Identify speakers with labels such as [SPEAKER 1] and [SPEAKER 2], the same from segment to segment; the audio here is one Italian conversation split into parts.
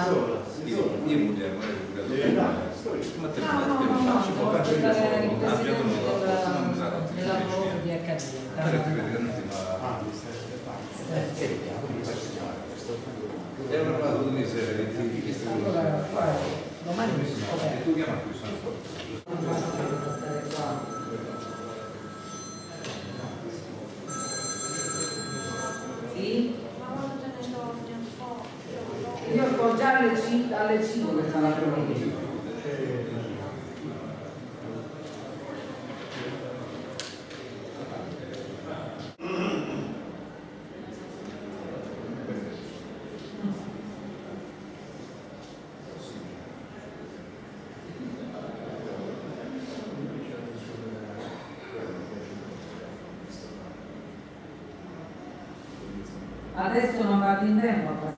[SPEAKER 1] Io vogliamo ma te
[SPEAKER 2] no, devo aspettare il presidente della Pro di Accademia.
[SPEAKER 1] È una cosa di miseria,
[SPEAKER 2] domani mi sono scoperto.
[SPEAKER 1] tu chiama qui sono
[SPEAKER 2] Sì? Io sto già alle 5 che sarà pronto. Adesso non vado in tempo a passare.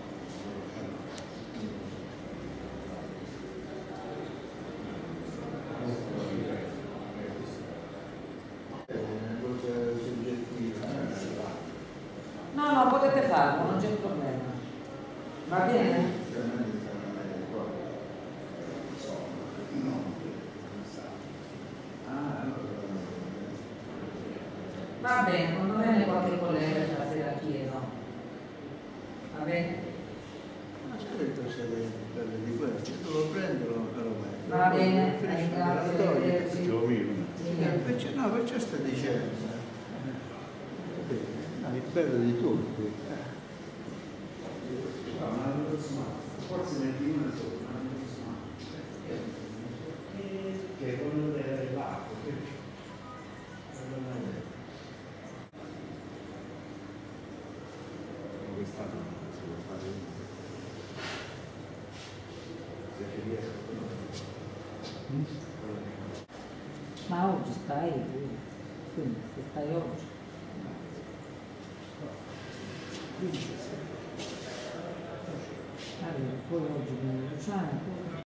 [SPEAKER 2] No, potete farlo, non c'è problema. Va bene? Va bene, quando viene qualche collega stasera chiedo. Va bene?
[SPEAKER 3] Aspetta se di questo, devo prenderlo però me.
[SPEAKER 2] Va bene, grazie, arrivederci.
[SPEAKER 3] No, perciò sto dicendo. Il bello di tutti.
[SPEAKER 4] Forse ne più una sola, che è quello dell'acqua.
[SPEAKER 2] Ma oggi stai tu, quindi se stai oggi. Allora, poi oggi viene Luciana, poi